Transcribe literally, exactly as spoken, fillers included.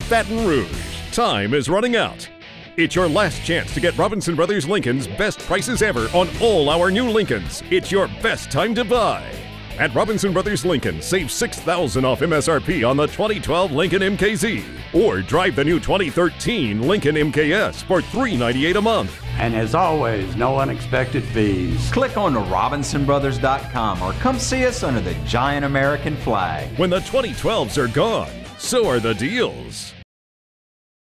Baton Rouge. Time is running out. It's your last chance to get Robinson Brothers Lincoln's best prices ever on all our new Lincolns. It's your best time to buy. At Robinson Brothers Lincoln, save six thousand dollars off M S R P on the twenty twelve Lincoln M K Z. Or drive the new twenty thirteen Lincoln M K S for three hundred ninety-eight dollars a month. And as always, no unexpected fees. Click on to robinson brothers dot com or come see us under the giant American flag. When the twenty twelves are gone, so are the deals.